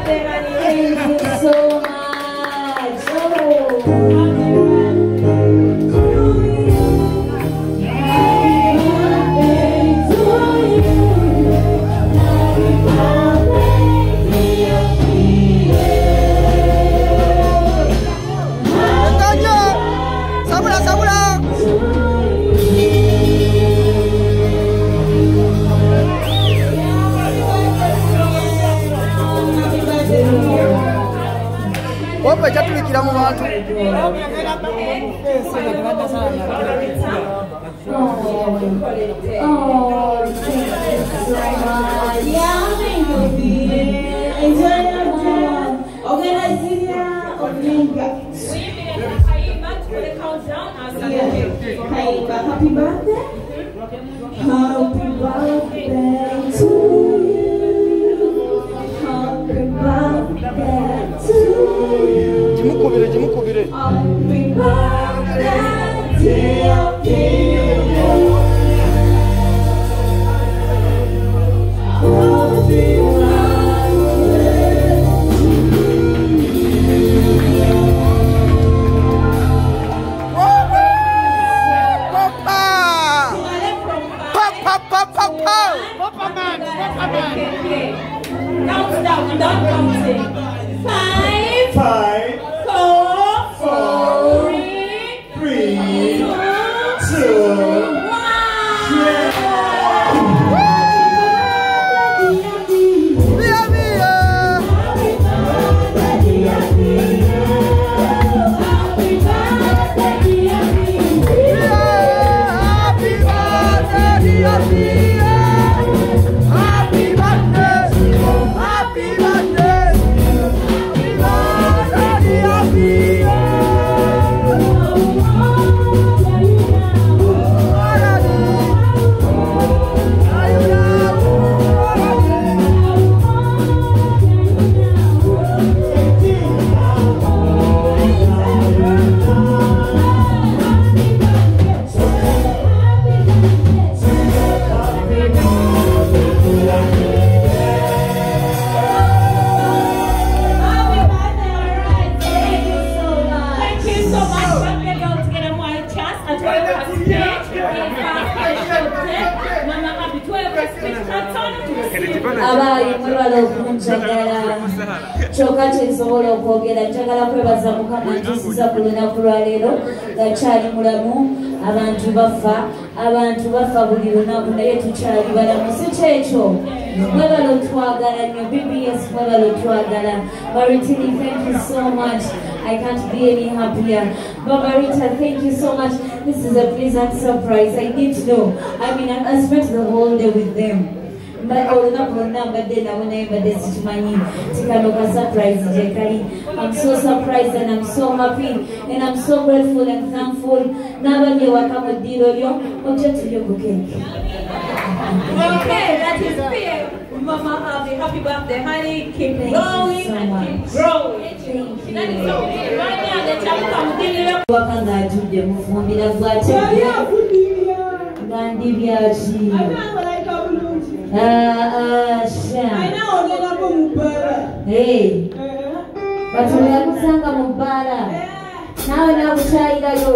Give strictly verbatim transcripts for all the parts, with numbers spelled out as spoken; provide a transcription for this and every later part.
birthday, honey. Thank you so much. Opa, já tulikira mu bantu. Happy birthday. Happy birthday to you. Happy birthday to you. Jimukubire, jimukubire. Happy birthday, dear King. Happy Count down, I'm done counting. Five, Five, four, four, three, three, two, two, abaali mwebala okunjagala kyokka kyensobola okwogera njagala kwebaza mukama ntuusiza ku lunaku lwaleero gakyali mulamu. Abantu bafa abantu bafa buli lunaku naye tukyali balamu, si kyekyo. Mwebala otwagala nnyo B B S, mwebala otwagala. Maritini, thank you so much. I can't be any happier. Baba Rita, thank you so much. This is a pleasant surprise. I need to know. I mean, I, I spent the whole day with them. But oh, not for now, but then I want to but this is my name. Surprise, Jekari. I'm so surprised and I'm so happy and I'm so grateful and thankful. Now when you are coming to do your object to your cooking. Okay, that is fair. Mama, happy, happy birthday, honey. Keep growing so and much. keep growing. Thank you. That is okay. Right now, the child comes in here. Wakanga jude mufumbira gwatebye ngandi byachi ah sha hey batulya kusanga mu bbala nawe nakukyayirayo.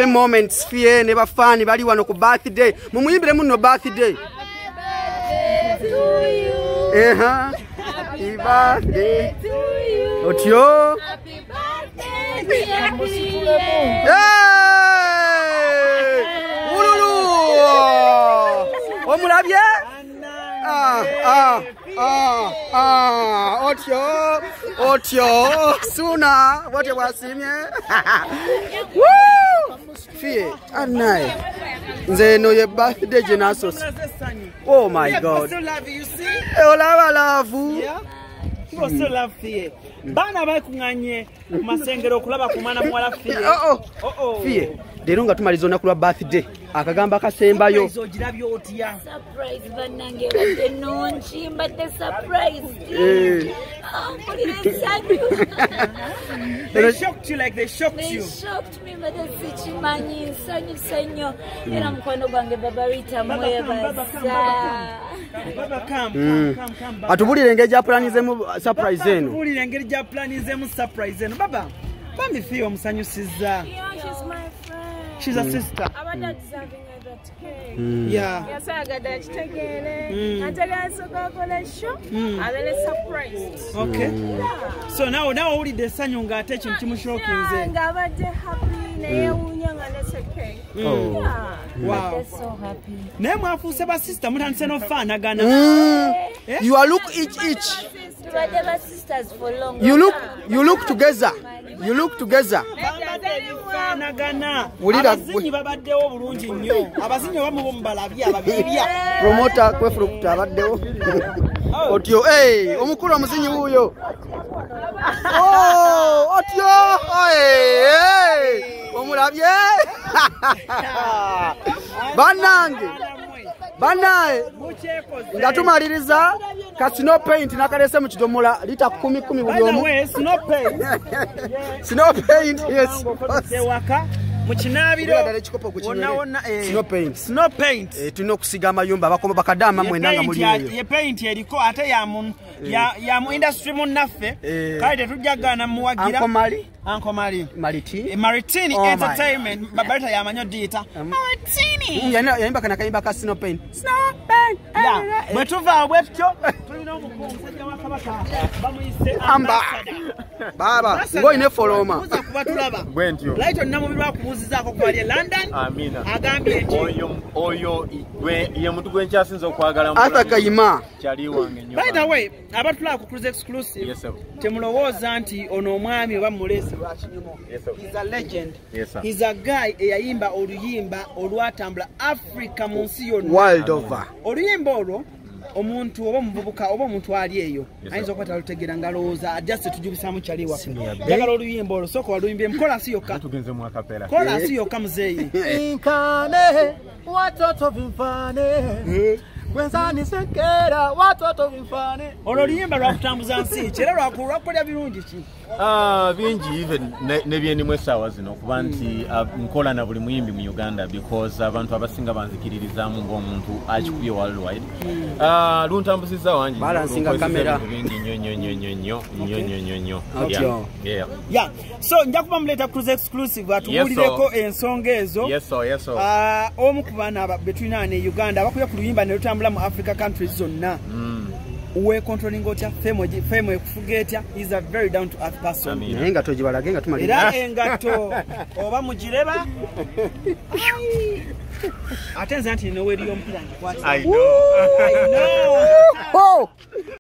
happy moments fie ne bafani bali wano ku birthday mumuyimbire muno birthday eha happy birthday to you otyo happy birthday ululu omulabye ah ah ah ah otyo otyo suna wote wasimye woo fie anaye nze no ye birthday jenasos oh my god so love you see e olaba love yeah you so love fie bana bakunganye kumasengero kulaba kumana mwala fie oh oh oh fie dero nga tumalizo na kula birthday akagamba kasembayo izogirabyo otiya surprise banange bade nonchi mbate surprise eh they shocked you like they shocked they you they shocked me but sichimanyi sanyu sanyo era mkono gwange baba Rita mweba baba come come come come atubulire ngeja planize mu surprise eno atubulire ngeja planize mu surprise eno baba bami fio musanyusiza Yeah, she's my friend. she's a sister Abada deserving of that cake. yeah Yes, I got that tegele. I tell us to go go the show. I will surprise. okay so now now uli de sanyu ngate kintu kimushokinze Ngabade happy na yewunya ngalese cake. oh wow they're so happy ne mwafuse ba sister mutandise no fana gana you are look each each bade ba sisters for long you look you look together you look together fana gana Ulira- abazinyi babaddewo bulungi nnyo abazinyi bamubo mubalabya ababibya promoter kwe fruit abaddewo otyo eh omukulu omuzinyi wuyo oh otyo eh omulabye banange banaye ngatumaliriza kasino paint nakalese mu kidomola lita kumi kumi buli omu sino paint yes sewaka mukinabiro wonna wonna sino paint snow paint eh tulina okusiga amayumba abakoma bakadama mwenanga muli eyo ye paint eriko ate ya mu ya ya mu industry munaffe kale tetujjagana muwagira Uncle Mali Uncle Mali Maliti Maritini Oh my. Entertainment babaleta yamanyo dita Maritini yana yayimba kana kayimba ka sino paint Snow paint ya bwetuva bwetyo tulina omukonseja wa kabaka bamuyise amba baba ngoine foloma kuza kubatulaba bwentyo laito namubirwa kubuzizaako kwali London amina agambye nti oyo oyo gwe ye muntu gwenchasinza okwagala ata kayima kyali wange nnyo by the way abatula ku cruise exclusive yes sir temulowooza nti ono omwami oba mulesi lwa kinyumo Yes, sir. he's a legend Yes, sir. he's a guy eyayimba oluyimba olwatambula Africa mu nsi yonna world over oluyimba olwo omuntu oba omuvubuka oba omuntu ali eyo ayinza okwata lutegeera ngalowooza ajase tujubisaamu kyali waffe njagala oluyimba olwo sooka waluyimbye mukola si yokka tugenze mu akapera kola si yokka muzeeyi Inkane watoto vimfane Gwenzani sekera watoto vimfane olwo oluyimba lwakutambuza nsi kyera lwakulwakolya birungi ki ah bingi even ne byenimwe sawa zino kuba nti nkola na buli muyimbi mu Uganda because abantu abasinga banzikiririzaamu ng'omuntu akikuye worldwide ah luntambusiza wangi Balansinga kamera. bingi nnyo nnyo nnyo nnyo nnyo nnyo nnyo nnyo nnyo Otyo. yeah ya so nja kuba muleta cruise exclusive atubulireko ensonga ezo yes sir yes sir ah omu ku baana betulina ne Uganda abakuya ku luyimba ne lutambula mu Africa countries zonna uwe controlling otya femo femo ekufuga etya is a very down to earth person naye nga togibalage nga tumalira era engato oba mugireba ate nze nti ne weri y'omupiira ngikwata I know I know oh